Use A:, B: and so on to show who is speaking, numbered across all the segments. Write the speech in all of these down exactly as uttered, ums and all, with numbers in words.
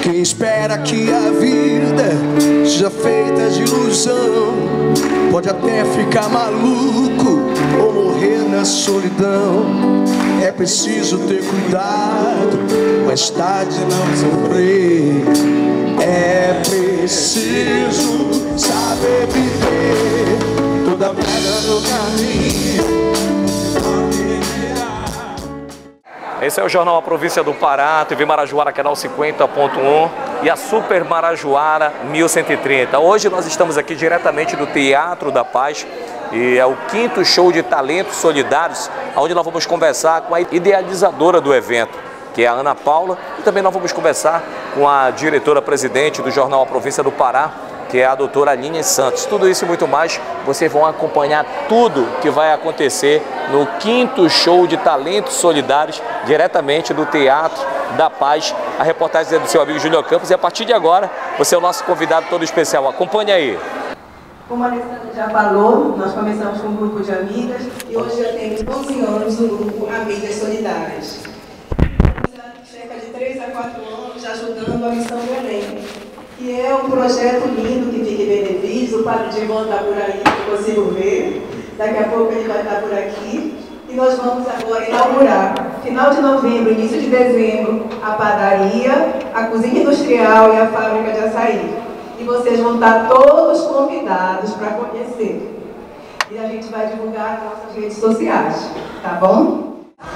A: Quem espera que a vida seja feita de ilusão pode até ficar maluco ou morrer na solidão. É preciso ter cuidado, mais tarde não sofrer. É preciso saber viver toda pedra no caminho.
B: Esse é o Jornal A Província do Pará, T V Marajoara, canal cinquenta ponto um e a Super Marajoara mil cento e trinta. Hoje nós estamos aqui diretamente do Teatro da Paz e é o quinto show de talentos solidários, onde nós vamos conversar com a idealizadora do evento, que é a Ana Paula, e também nós vamos conversar com a diretora-presidente do Jornal A Província do Pará, que é a doutora Aline Santos. Tudo isso e muito mais, vocês vão acompanhar tudo que vai acontecer no quinto show de talentos solidários, diretamente do Teatro da Paz. A reportagem é do seu amigo Júlio Campos e a partir de agora, você é o nosso convidado todo especial. Acompanhe aí.
C: Como a Alessandra já falou, nós começamos com um grupo de amigas e hoje já temos onze anos no grupo Amigas Solidárias. Estamos há cerca de três a quatro anos ajudando a Missão Belém, que é um projeto lindo que fica em benefício. O Padre Divan está por aí, eu consigo ver. Daqui a pouco ele vai estar por aqui. E nós vamos agora inaugurar, final de novembro, início de dezembro, a padaria, a cozinha industrial e a fábrica de açaí. E vocês vão estar todos convidados para conhecer. E a gente vai divulgar nas nossas redes sociais, tá bom?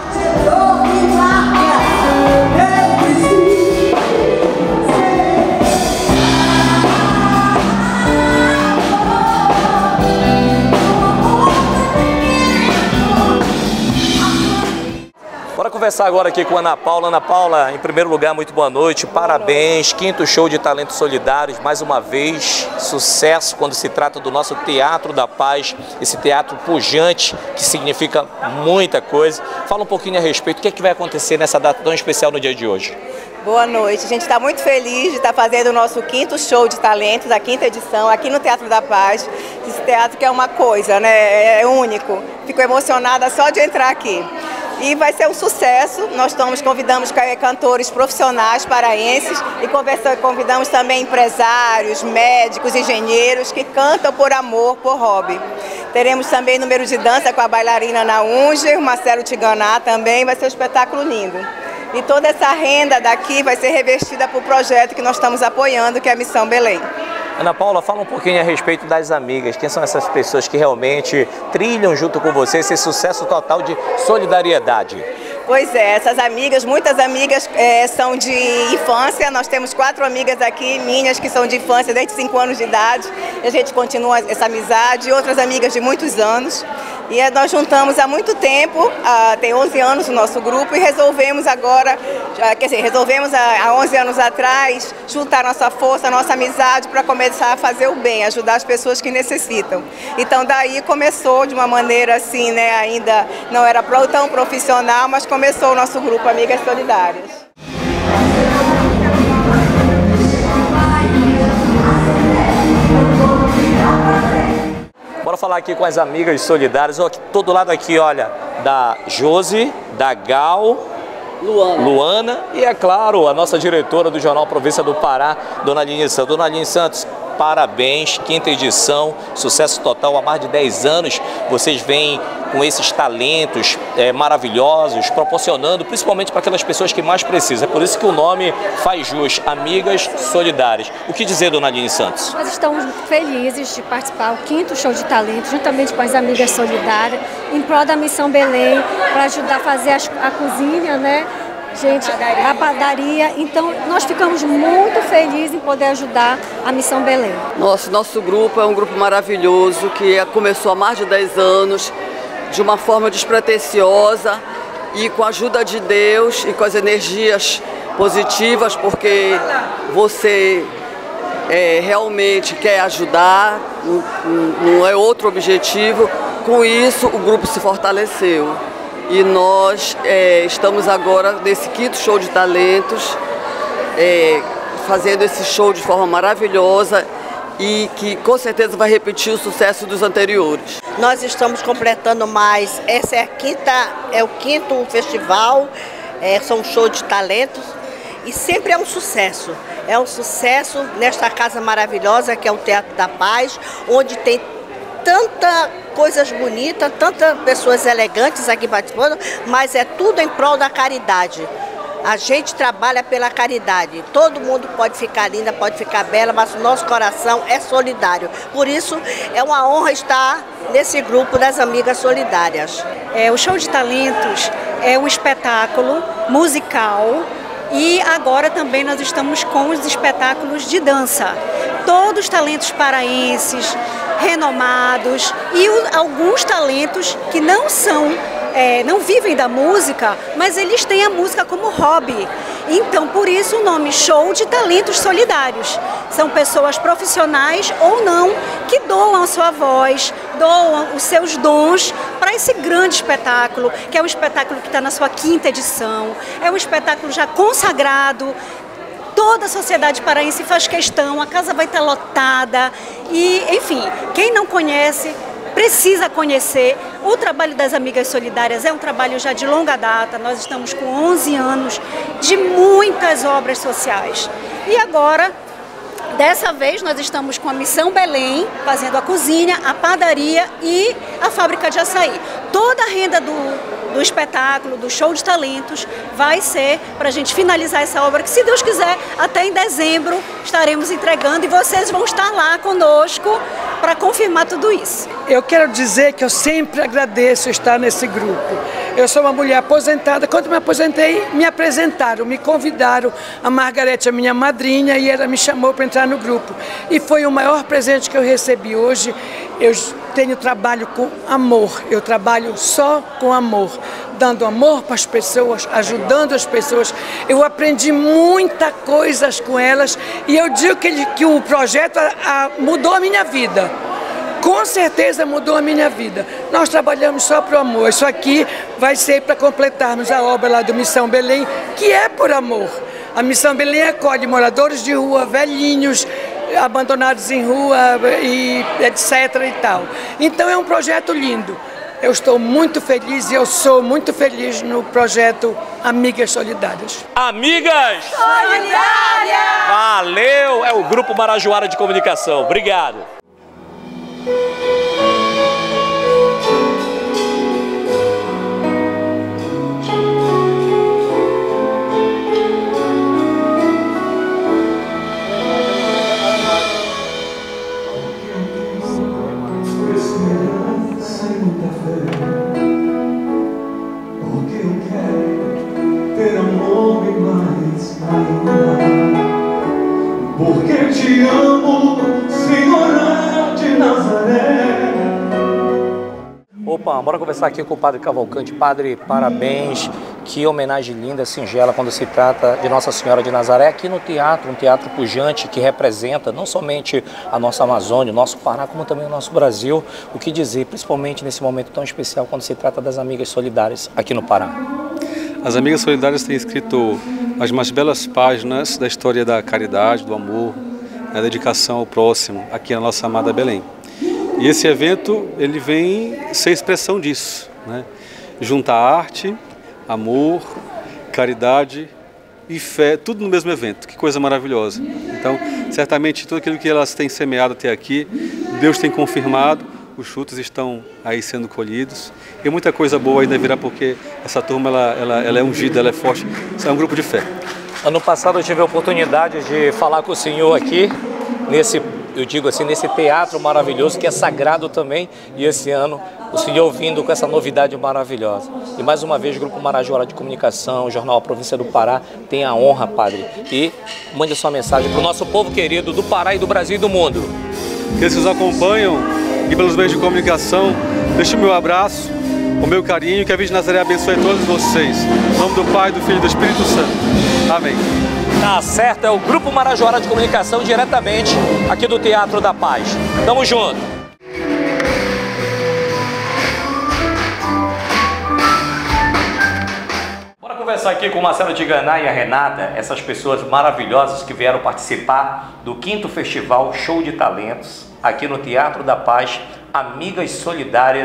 B: Bora conversar agora aqui com a Ana Paula. Ana Paula, em primeiro lugar, muito boa noite, parabéns, quinto show de talentos solidários, mais uma vez, sucesso quando se trata do nosso Teatro da Paz, esse teatro pujante, que significa muita coisa. Fala um pouquinho a respeito, o que é que vai acontecer nessa data tão especial no dia de hoje?
C: Boa noite, a gente está muito feliz de estar fazendo o nosso quinto show de talentos, a quinta edição, aqui no Teatro da Paz. Esse teatro que é uma coisa, né? É único, fico emocionada só de entrar aqui. E vai ser um sucesso. Nós estamos, convidamos cantores profissionais paraenses e convidamos também empresários, médicos, engenheiros que cantam por amor, por hobby. Teremos também número de dança com a bailarina Naúnger, o Marcelo Tiganá também, vai ser um espetáculo lindo. E toda essa renda daqui vai ser revestida para o projeto que nós estamos apoiando, que é a Missão Belém.
B: Ana Paula, fala um pouquinho a respeito das amigas. Quem são essas pessoas que realmente trilham junto com você esse sucesso total de solidariedade?
C: Pois é, essas amigas, muitas amigas é, são de infância. Nós temos quatro amigas aqui, minhas, que são de infância, desde cinco anos de idade. E a gente continua essa amizade, e outras amigas de muitos anos. E nós juntamos há muito tempo, há, tem onze anos o nosso grupo, e resolvemos agora, quer dizer, resolvemos há onze anos atrás, juntar nossa força, nossa amizade para começar a fazer o bem, ajudar as pessoas que necessitam. Então daí começou de uma maneira assim, né, ainda não era tão profissional, mas começou o nosso grupo Amigas Solidárias.
B: Bora falar aqui com as amigas solidárias. Ó, todo lado aqui, olha, da Josi, da Gal, Luana. Luana e, é claro, a nossa diretora do Jornal Província do Pará, Dona Aline Santos. Dona Aline Santos, parabéns, quinta edição, sucesso total há mais de dez anos. Vocês vêm com esses talentos é, maravilhosos, proporcionando principalmente para aquelas pessoas que mais precisam. É por isso que o nome faz jus, Amigas Solidárias. O que dizer, Dona Aline Santos?
D: Nós estamos felizes de participar do quinto show de talentos, juntamente com as Amigas Solidárias, em prol da Missão Belém, para ajudar a fazer a cozinha, né? Gente, a padaria. Então, nós ficamos muito felizes em poder ajudar a Missão Belém.
E: Nosso, nosso grupo é um grupo maravilhoso que começou há mais de dez anos, de uma forma despretensiosa e com a ajuda de Deus e com as energias positivas, porque você é, realmente quer ajudar, não, não é outro objetivo. Com isso, o grupo se fortaleceu. E nós é, estamos agora nesse quinto show de talentos, é, fazendo esse show de forma maravilhosa e que com certeza vai repetir o sucesso dos anteriores.
F: Nós estamos completando mais, essa é a quinta, é o quinto festival, é, são shows de talentos e sempre é um sucesso. É um sucesso nesta casa maravilhosa que é o Teatro da Paz, onde tem tanta coisas bonitas, tantas pessoas elegantes aqui participando, mas é tudo em prol da caridade. A gente trabalha pela caridade. Todo mundo pode ficar linda, pode ficar bela, mas o nosso coração é solidário. Por isso, é uma honra estar nesse grupo das Amigas Solidárias.
G: É, o Show de Talentos é um espetáculo musical e agora também nós estamos com os espetáculos de dança. Todos talentos paraenses, renomados e o, alguns talentos que não são É, não vivem da música, mas eles têm a música como hobby. Então, por isso o nome Show de Talentos Solidários. São pessoas profissionais ou não que doam a sua voz, doam os seus dons para esse grande espetáculo, que é um espetáculo que está na sua quinta edição, é um espetáculo já consagrado. Toda a sociedade paraense faz questão, a casa vai estar lotada e, enfim, quem não conhece precisa conhecer. O trabalho das Amigas Solidárias é um trabalho já de longa data, nós estamos com onze anos de muitas obras sociais. E agora, dessa vez, nós estamos com a Missão Belém, fazendo a cozinha, a padaria e a fábrica de açaí. Toda a renda do, do espetáculo, do Show de Talentos, vai ser para a gente finalizar essa obra, que se Deus quiser, até em dezembro estaremos entregando e vocês vão estar lá conosco para confirmar tudo isso.
H: Eu quero dizer que eu sempre agradeço estar nesse grupo. Eu sou uma mulher aposentada. Quando me aposentei, me apresentaram, me convidaram. A Margarete, a minha madrinha, e ela me chamou para entrar no grupo. E foi o maior presente que eu recebi. Hoje eu tenho trabalho com amor. Eu trabalho só com amor, dando amor para as pessoas, ajudando as pessoas. Eu aprendi muita coisas com elas e eu digo que, ele, que o projeto a, a, mudou a minha vida. Com certeza mudou a minha vida. Nós trabalhamos só para o amor. Isso aqui vai ser para completarmos a obra lá do Missão Belém, que é por amor. A Missão Belém acolhe moradores de rua, velhinhos, abandonados em rua, e etc e tal. Então é um projeto lindo. Eu estou muito feliz e eu sou muito feliz no projeto Amigas Solidárias.
B: Amigas Solidárias! Valeu! É o Grupo Marajoara de Comunicação. Obrigado.
I: Porque te amo, Senhora de Nazaré.
B: Opa, bora conversar aqui com o Padre Cavalcante. Padre, parabéns, que homenagem linda, singela, quando se trata de Nossa Senhora de Nazaré, aqui no teatro, um teatro pujante que representa não somente a nossa Amazônia, o nosso Pará, como também o nosso Brasil. O que dizer, principalmente nesse momento tão especial, quando se trata das Amigas Solidárias aqui no Pará?
J: As Amigas Solidárias têm escrito as mais belas páginas da história da caridade, do amor, da dedicação ao próximo, aqui na nossa amada Belém. E esse evento, ele vem ser expressão disso, né? Juntar arte, amor, caridade e fé, tudo no mesmo evento. Que coisa maravilhosa. Então, certamente, tudo aquilo que elas têm semeado até aqui, Deus tem confirmado. Os frutos estão aí sendo colhidos e muita coisa boa ainda virá, porque essa turma ela, ela, ela é ungida, ela é forte, é um grupo de fé.
B: Ano passado eu tive a oportunidade de falar com o senhor aqui, nesse, eu digo assim, nesse teatro maravilhoso que é sagrado também, e esse ano o senhor vindo com essa novidade maravilhosa. E mais uma vez o Grupo Marajoara de Comunicação, o Jornal A Província do Pará, tem a honra, Padre, e mande sua mensagem para o nosso povo querido do Pará e do Brasil e do mundo.
J: Aqueles que nos acompanham e pelos meios de comunicação, deixe o meu abraço, o meu carinho, que a Virgem Nazaré abençoe todos vocês. Em nome do Pai, do Filho e do Espírito Santo. Amém.
B: Tá certo, é o Grupo Marajoara de Comunicação, diretamente aqui do Teatro da Paz. Tamo junto. Bora conversar aqui com o Marcelo Diganá e a Renata, essas pessoas maravilhosas que vieram participar do quinto Festival Show de Talentos, aqui no Teatro da Paz, Amigas Solidárias.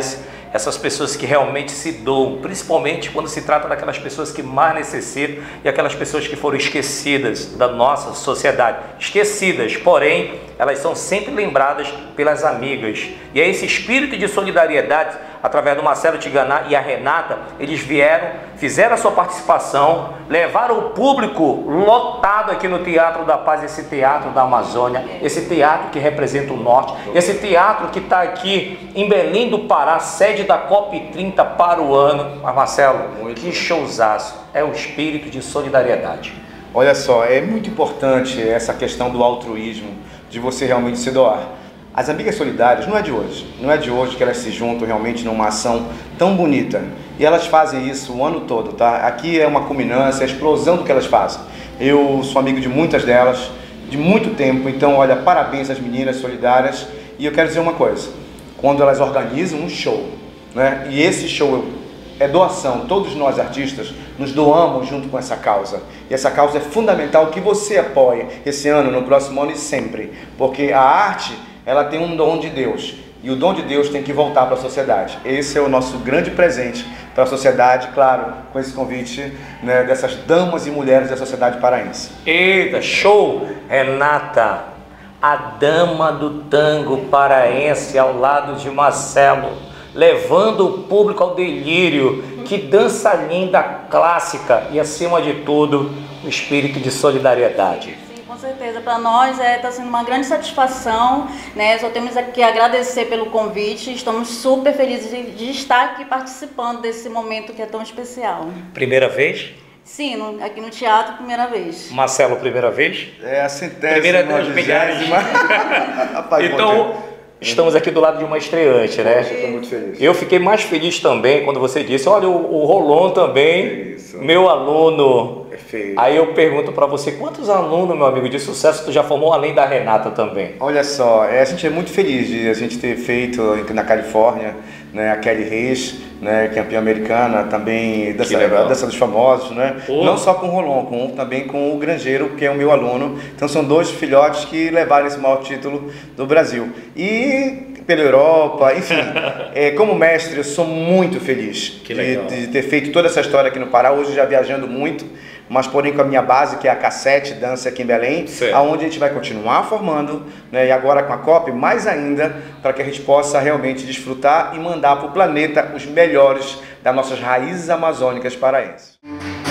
B: essas pessoas que realmente se doam, principalmente quando se trata daquelas pessoas que mais necessitam e aquelas pessoas que foram esquecidas da nossa sociedade. Esquecidas, porém, elas são sempre lembradas pelas amigas. E é esse espírito de solidariedade, através do Marcelo Tiganá e a Renata, eles vieram, fizeram a sua participação, levaram o público lotado aqui no Teatro da Paz, esse teatro da Amazônia, esse teatro que representa o norte, esse teatro que está aqui em Belém do Pará, sede da COP trinta para o ano. Mas Marcelo, muito que showzaço, é o espírito de solidariedade.
K: Olha só, é muito importante essa questão do altruísmo, de você realmente se doar. As Amigas Solidárias não é de hoje, não é de hoje que elas se juntam realmente numa ação tão bonita. E elas fazem isso o ano todo, tá? Aqui é uma culminância, a explosão do que elas fazem. Eu sou amigo de muitas delas, de muito tempo, então olha, parabéns às meninas solidárias. E eu quero dizer uma coisa, quando elas organizam um show, né? E esse show é doação, todos nós artistas nos doamos junto com essa causa. E essa causa é fundamental que você apoie esse ano, no próximo ano e sempre. Porque a arte, ela tem um dom de Deus, e o dom de Deus tem que voltar para a sociedade. Esse é o nosso grande presente para a sociedade, claro, com esse convite, né, dessas damas e mulheres da sociedade paraense.
B: Eita, show! Renata, a dama do tango paraense ao lado de Marcelo, levando o público ao delírio. Que dança linda, clássica e, acima de tudo, o espírito de solidariedade.
L: Com certeza, para nós está é, tá sendo uma grande satisfação, né? Só temos que agradecer pelo convite, estamos super felizes de, de estar aqui participando desse momento que é tão especial.
B: Primeira vez?
L: Sim, no, aqui no teatro, primeira vez.
B: Marcelo, primeira vez?
K: É a centésima.
B: Primeira das milhares. Então, estamos aqui do lado de uma estreante, né?
K: Poxa, estou muito feliz.
B: Eu fiquei mais feliz também quando você disse, olha, o, o Rolon também, meu aluno.
K: Feio.
B: Aí eu pergunto para você, quantos alunos, meu amigo, de sucesso tu já formou além da Renata também?
K: Olha só, é, a gente é muito feliz de a gente ter feito na Califórnia, né, a Kelly Reis, né, campeã americana, também dança, dança dos famosos, né? Oh. Não só com o Rolon, com, também com o Grangeiro, que é o meu aluno. Então são dois filhotes que levaram esse maior título do Brasil. E pela Europa, enfim, é, como mestre eu sou muito feliz de, de ter feito toda essa história aqui no Pará, hoje já viajando muito, mas porém com a minha base, que é a Cassete Dança aqui em Belém, aonde a gente vai continuar formando, né, e agora com a COP, mais ainda, para que a gente possa realmente desfrutar e mandar para o planeta os melhores das nossas raízes amazônicas paraenses.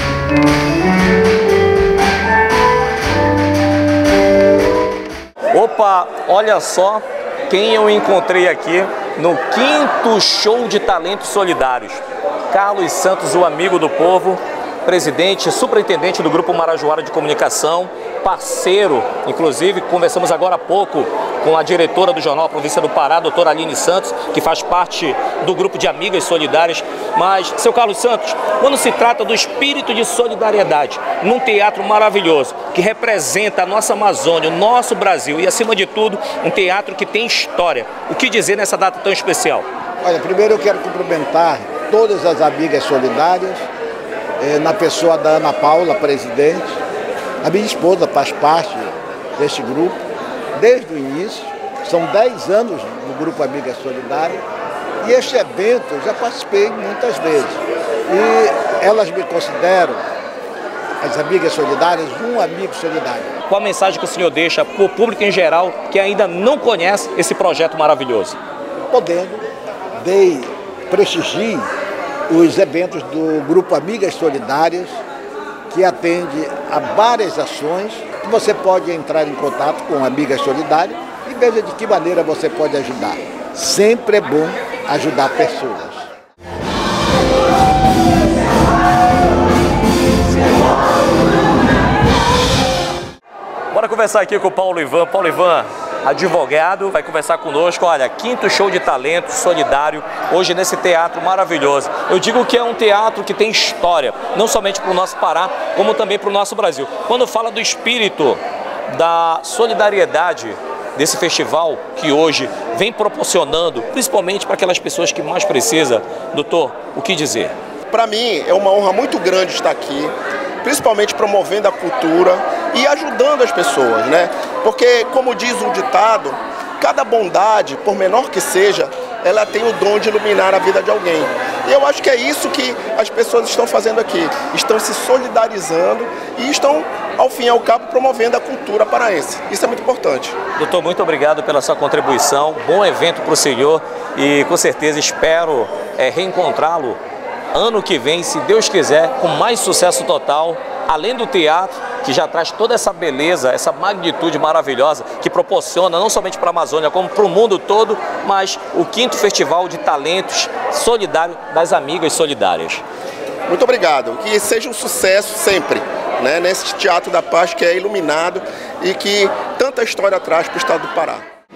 B: Opa, olha só quem eu encontrei aqui no quinto show de talentos solidários. Carlos Santos, o amigo do povo, presidente, superintendente do Grupo Marajoara de Comunicação, parceiro, inclusive conversamos agora há pouco com a diretora do Jornal A Província do Pará, a doutora Aline Santos, que faz parte do grupo de Amigas Solidárias. Mas, seu Carlos Santos, quando se trata do espírito de solidariedade, num teatro maravilhoso, que representa a nossa Amazônia, o nosso Brasil e, acima de tudo, um teatro que tem história, o que dizer nessa data tão especial?
M: Olha, primeiro eu quero cumprimentar todas as Amigas Solidárias, eh, na pessoa da Ana Paula, presidente. A minha esposa faz parte deste grupo desde o início, são dez anos no Grupo Amigas Solidárias, e este evento eu já participei muitas vezes. E elas me consideram, as Amigas Solidárias, um amigo solidário.
B: Qual a mensagem que o senhor deixa para o público em geral que ainda não conhece esse projeto maravilhoso?
M: Podendo, dei, prestigie os eventos do Grupo Amigas Solidárias, que atende a várias ações. Você pode entrar em contato com Amigas Solidárias e veja de que maneira você pode ajudar. Sempre é bom ajudar pessoas.
B: Bora conversar aqui com o Paulo Ivan. Paulo Ivan, advogado, vai conversar conosco. Olha, quinto show de talento solidário hoje nesse teatro maravilhoso. Eu digo que é um teatro que tem história, não somente para o nosso Pará, como também para o nosso Brasil. Quando fala do espírito da solidariedade desse festival que hoje vem proporcionando, principalmente para aquelas pessoas que mais precisam, doutor, o que dizer?
N: Para mim é uma honra muito grande estar aqui, principalmente promovendo a cultura e ajudando as pessoas, né? Porque, como diz o ditado, cada bondade, por menor que seja, ela tem o dom de iluminar a vida de alguém. E eu acho que é isso que as pessoas estão fazendo aqui, estão se solidarizando e estão, ao fim e ao cabo, promovendo a cultura paraense. Isso é muito importante.
B: Doutor, muito obrigado pela sua contribuição, bom evento para o senhor e com certeza espero é, reencontrá-lo ano que vem, se Deus quiser, com mais sucesso total, além do teatro, que já traz toda essa beleza, essa magnitude maravilhosa, que proporciona não somente para a Amazônia, como para o mundo todo, mas o quinto Festival de Talentos Solidário das Amigas Solidárias.
N: Muito obrigado, que seja um sucesso sempre, né, nesse Teatro da Paz que é iluminado e que tanta história traz para o estado do Pará.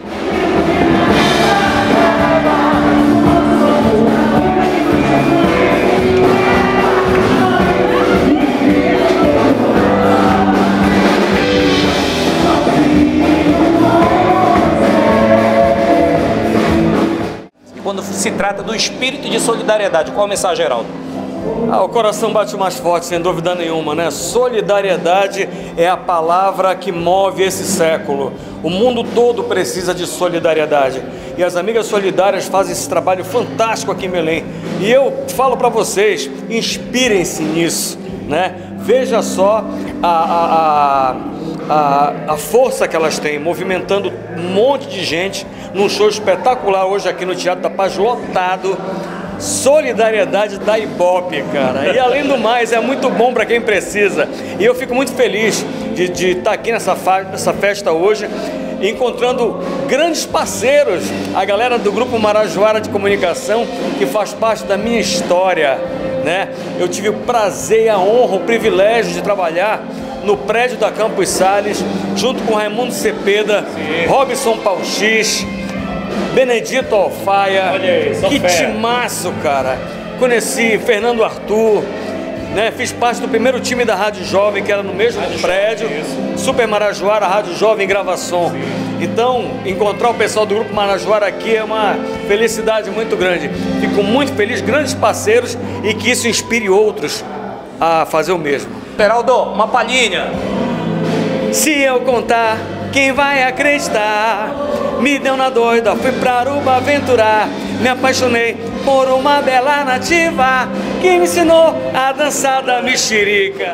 B: Quando se trata do espírito de solidariedade, qual a mensagem, Geraldo?
O: Ah, o coração bate mais forte, sem dúvida nenhuma, né? Solidariedade é a palavra que move esse século. O mundo todo precisa de solidariedade. E as Amigas Solidárias fazem esse trabalho fantástico aqui em Belém. E eu falo para vocês, inspirem-se nisso, né? Veja só a, a, a, a força que elas têm, movimentando um monte de gente num show espetacular hoje aqui no Teatro da Paz, lotado. Solidariedade da Ibope, cara. E além do mais, é muito bom para quem precisa. E eu fico muito feliz de, de estar aqui nessa, nessa festa hoje, encontrando grandes parceiros, a galera do Grupo Marajoara de Comunicação, que faz parte da minha história, né? Eu tive o prazer, a honra, o privilégio de trabalhar no prédio da Campos Sales, junto com Raimundo Cepeda, Sim. Robson Pauxis, Benedito Alfaia. Aí, que timaço, cara. Conheci Fernando Arthur, né? Fiz parte do primeiro time da Rádio Jovem, que era no mesmo Rádio prédio, Jovem, Super Marajoara, Rádio Jovem Gravação. Sim. Então, encontrar o pessoal do Grupo Marajoara aqui é uma felicidade muito grande. Fico muito feliz, grandes parceiros, e que isso inspire outros a fazer o mesmo.
B: Geraldo, uma palhinha.
O: Se eu contar, quem vai acreditar? Me deu na doida, fui pra Aruba aventurar. Me apaixonei por uma bela nativa que me ensinou a dançar da mexerica.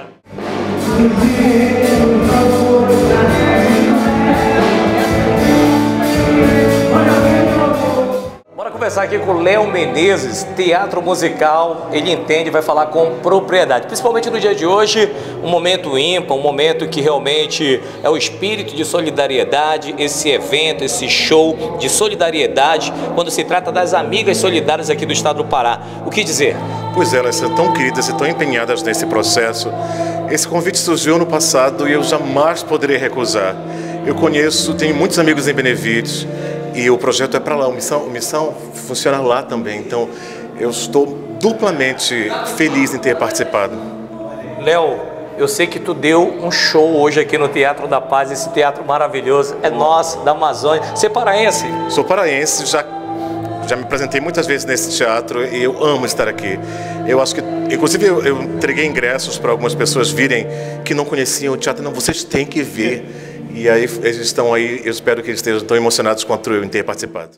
B: Bora conversar aqui com o Léo Menezes, teatro musical, ele entende, vai falar com propriedade. Principalmente no dia de hoje, um momento ímpar, um momento que realmente é o espírito de solidariedade, esse evento, esse show de solidariedade, quando se trata das amigas solidárias aqui do estado do Pará. O que dizer?
P: Pois é, elas são tão queridas e tão empenhadas nesse processo. Esse convite surgiu no passado e eu jamais poderei recusar. Eu conheço, tenho muitos amigos em Benevides, e o projeto é para lá, o Missão, o Missão funciona lá também, então eu estou duplamente feliz em ter participado.
B: Léo, eu sei que tu deu um show hoje aqui no Teatro da Paz, esse teatro maravilhoso, é nosso, da Amazônia. Você é paraense?
P: Sou paraense, já, já me apresentei muitas vezes nesse teatro e eu amo estar aqui. Eu acho que, inclusive eu, eu entreguei ingressos para algumas pessoas virem que não conheciam o teatro, não, vocês têm que ver. E aí eles estão aí, eu espero que eles estejam tão emocionados quanto eu em ter participado.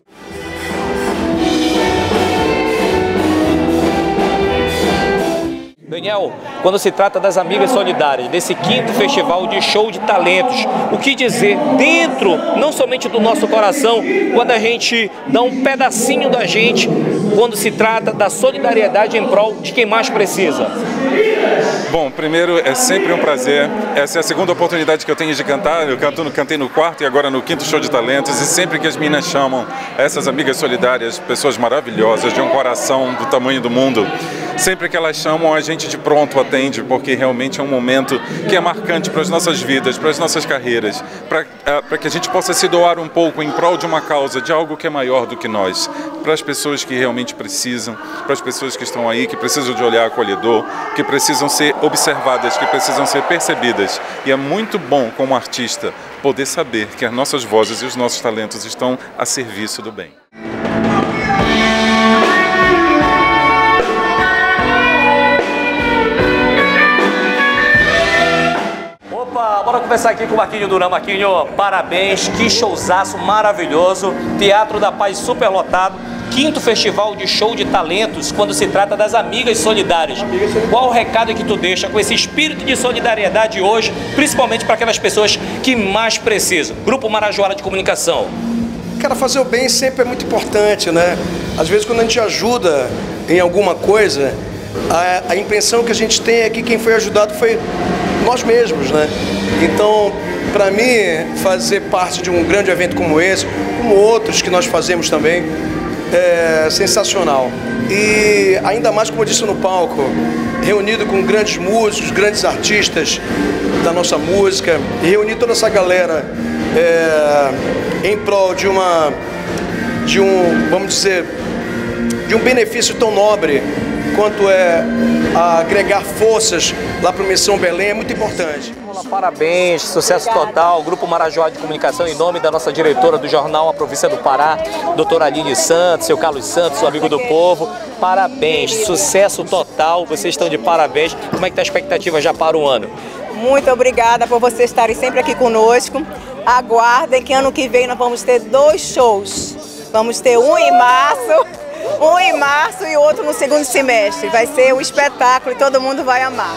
B: Daniel, quando se trata das Amigas Solidárias, desse quinto festival de show de talentos, o que dizer dentro, não somente do nosso coração, quando a gente dá um pedacinho da gente, quando se trata da solidariedade em prol de quem mais precisa?
Q: Bom, primeiro é sempre um prazer. Essa é a segunda oportunidade que eu tenho de cantar. Eu canto, cantei no quarto e agora no quinto show de talentos. E sempre que as meninas chamam essas amigas solidárias, pessoas maravilhosas, de um coração do tamanho do mundo, sempre que elas chamam, a gente de pronto atende, porque realmente é um momento que é marcante para as nossas vidas, para as nossas carreiras, para para que a gente possa se doar um pouco em prol de uma causa, de algo que é maior do que nós, para as pessoas que realmente precisam, para as pessoas que estão aí, que precisam de olhar acolhedor, que precisam ser observadas, que precisam ser percebidas. E é muito bom, como artista, poder saber que as nossas vozes e os nossos talentos estão a serviço do bem.
B: Bora conversar aqui com o Marquinho Duran. Marquinho, parabéns, que showzaço maravilhoso, Teatro da Paz super lotado, quinto festival de show de talentos quando se trata das Amigas Solidárias. Qual o recado que tu deixa com esse espírito de solidariedade hoje, principalmente para aquelas pessoas que mais precisam? Grupo Marajoara de Comunicação.
A: Cara, fazer o bem sempre é muito importante, né? Às vezes quando a gente ajuda em alguma coisa, a, a impressão que a gente tem é que quem foi ajudado foi nós mesmos, né? Então, para mim, fazer parte de um grande evento como esse, como outros que nós fazemos também, é sensacional. E ainda mais, como eu disse no palco, reunido com grandes músicos, grandes artistas da nossa música, e reunir toda essa galera é, em prol de uma, de um, vamos dizer, de um benefício tão nobre quanto é agregar forças lá para o Missão Belém, é muito importante.
B: Parabéns, sucesso total, Grupo Marajoara de Comunicação, em nome da nossa diretora do jornal A Província do Pará, doutora Aline Santos, seu Carlos Santos, o amigo do povo, parabéns, sucesso total, vocês estão de parabéns. Como é que está a expectativa já para o ano?
R: Muito obrigada por vocês estarem sempre aqui conosco. Aguardem que ano que vem nós vamos ter dois shows. Vamos ter um em março, um em março e outro no segundo semestre. Vai ser um espetáculo e todo mundo vai amar.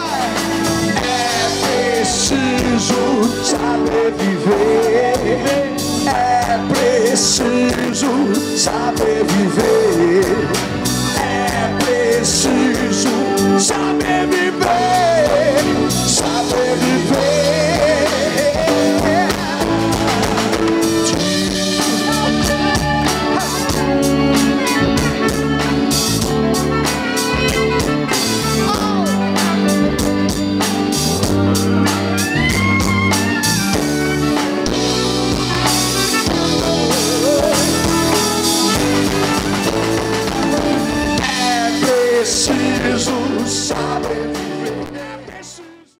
I: É preciso saber viver, é preciso saber viver.